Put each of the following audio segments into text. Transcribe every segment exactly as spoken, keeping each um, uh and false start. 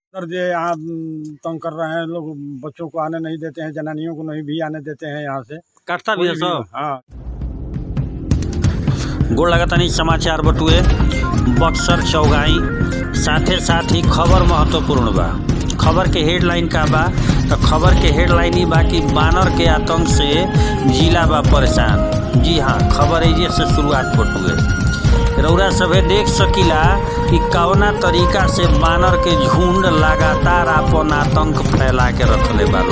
सर ये यहाँ तंग कर रहे हैं लोग, बच्चों को आने नहीं देते हैं, जनानियों को नहीं भी आने देते हैं यहाँ से। काटता भी है सब। हाँ। गोड़ लगातानी समाचार बटुए बक्सर चौगाई साथे साथ ही खबर महत्वपूर्ण बा। खबर के हेडलाइन का बा तो खबर के हेडलाइन ही बा कि बानर के आतंक से जिला बा परेशान। जी हाँ, खबर एजे से शुरुआत बटुए। रउरा सभे देख सकीला कि कवना तरीका से बानर के झुंड लगातार अपन आतंक फैला के रखले बा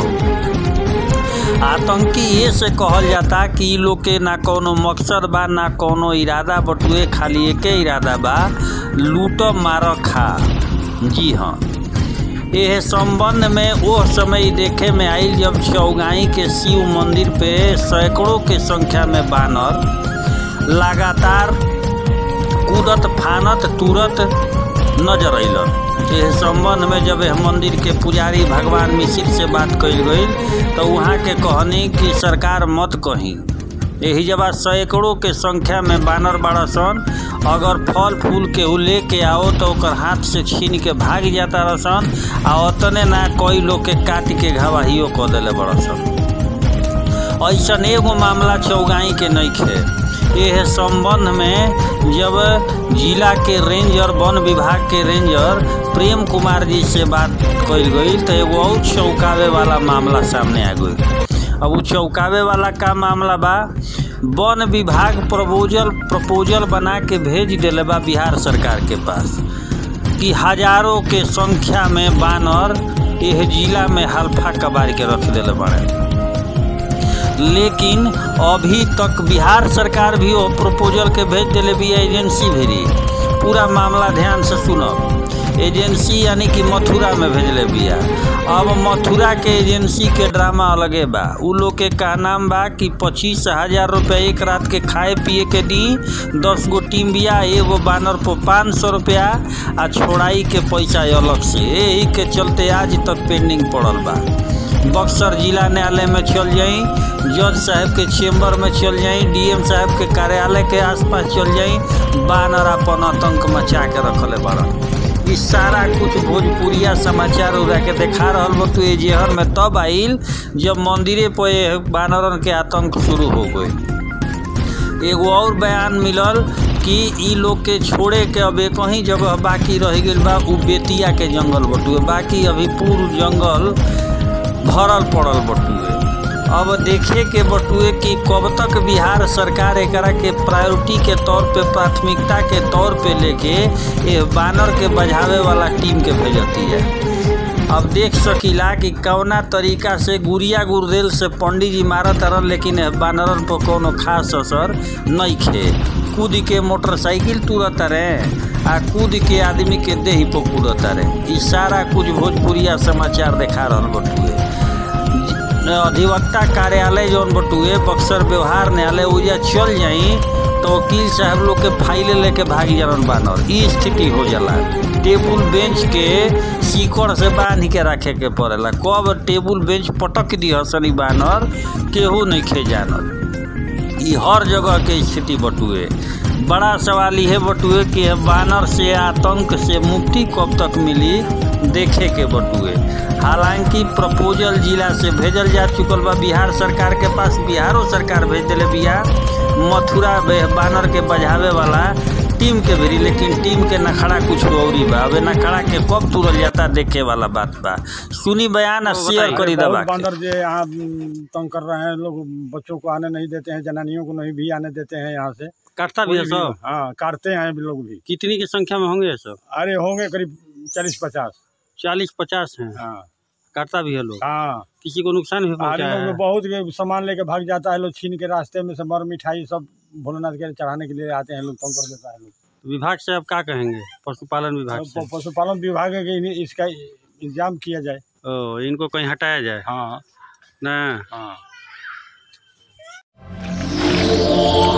लोग। आतंकी ये से कहल जाता कि लोग के ना कोनो मकसद बा ना कोनो इरादा बटुए, खाली एके इरादा बा लूट मार खा। जी हाँ, यह संबंध में वो समय देखे में आई जब चौगाई के शिव मंदिर पे सैकड़ों के संख्या में बानर लगातार कूदत फानत तुरत नजर अलन। यह संबंध में जब मंदिर के पुजारी भगवान मिश्र से बात कल गई तो वहाँ के कहनी कि सरकार मत कहीं, यही जब सैकड़ों के संख्या में बानर बड़ा सन, अगर फल फूल के ले के आओ तो ओकर हाथ से छीन के भाग जाता रसन, आ उतने ना कोई लोग के काट के घवाहियो कर दिले बड़ा सन। ऐसा एगो मामला चौगाई के नहीं खे। यह संबंध में जब जिला के रेंजर वन विभाग के रेंजर प्रेम कुमार जी से बात कल गई तो एगो और चौंकावे वाला मामला सामने आ गई। अब वो चौंकावे वाला का मामला बा, वन विभाग प्रपोजल प्रपोजल बना के भेज दिले बा बिहार सरकार के पास कि हजारों के संख्या में बानर यह जिला में हल्फा कबार के रख दिले बड़े। लेकिन अभी तक बिहार सरकार भी वो प्रपोजल के भेज दिले भी एजेंसी भेजी। पूरा मामला ध्यान से सुनो। एजेंसी यानी कि मथुरा में भेजले बिया। अब मथुरा के एजेंसी के ड्रामा अलगे बा। उ लोग के का नाम बा कि पच्चीस हजार रुपया एक रात के खाए पिए के दी, दस गो टीम बिया, एगो बानर पर पाँच सौ रुपया आ छोड़ाई के पैसा अलग से। यही के चलते आज तक पेंडिंग पड़ल बा। बक्सर जिला न्यायालय में चल जाई, जज साहब के चेम्बर में चल जाई, डीएम साहब के कार्यालय के आसपास चल जाई, बानर अपन आतंक मचा के रखले बड़न। इस सारा कुछ भोजपुरिया समाचार उड़ा के देखा रहल बतू एजेहर में तब आइल जब मंदिरे पे बानरन के आतंक शुरू हो गई। एगो और बयान मिलल कि ई लोग के छोड़े के अब एक ही जगह बाकी रह गई बा, उ बेतिया के जंगल बटुए। बाकी अभी पूर्ण जंगल भरल पड़ल बटुए। अब देखे के बटुए कि कब तक बिहार सरकार एकरा के प्रायोरिटी के तौर पे, प्राथमिकता के तौर पे लेके ये बानर के बजावे वाला टीम के भेजती है। अब देख सकीला कि कौना तरीका से गुड़िया गुरदेल से पंडित जी मारत रन, लेकिन बानरन पर कोनो खास असर नहीं खे। कूद के मोटरसाइकिल तुरत रहे आ कूद के आदमी के देही पर कूदत रहे। ई सारा कुछ भोजपुरिया समाचार देखा रहल बटुए। अधिवक्ता कार्यालय जौन बटुए बक्सर व्यवहार न्यायालय उजा चल जाई तो वकील साहब लोग के फाइले लेके भागी जालन बानर। ई स्थिति हो जाला। टेबुल बेंच के सीकड़ से बांध के रखे के पड़ेला। कब टेबुल बेंच पटक दी हसनी बानर केहू नहीं खे जानल। ई हर जगह के स्थिति बटुए। बड़ा सवाल यह बटुए कि बानर से आतंक से मुक्ति कब तक मिली, देखे के बटुए। हालांकि प्रपोजल जिला से भेजल जा चुकल बा बिहार सरकार के पास। बिहारो सरकार भेज दिले बिया मथुरा बानर के बजावे वाला टीम के भेरी, लेकिन टीम के नखड़ा कुछ और ही बा। अब नखड़ा के कब तुरल जाता देखे वाला बात बा। सुनी बयान शेयर करी दबा। बानर जो यहाँ तंग कर रहे हैं लोग, बच्चों को आने नहीं देते हैं, जनानियों को नहीं भी आने देते हैं यहाँ से। काटता भी है सब। हाँ, काटते हैं लोग भी। कितनी की संख्या में होंगे सब? अरे होंगे करीब चालीस पचास। चालीस पचास हैं। हाँ, काटता भी है लोग। हाँ, किसी को नुकसान भी पहुंचा है? बहुत सामान लेके भाग जाता है लोग, छीन के रास्ते में से मर मिठाई सब भोलेनाथ के चढ़ाने के लिए आते हैं लोग, तंग कर देता है लोग। विभाग से अब क्या कहेंगे? पशुपालन विभाग से? पशुपालन विभाग है कि इसका इंतजाम किया जाए। ओ, इनको कहीं हटाया जाए। हाँ, ना, हाँ।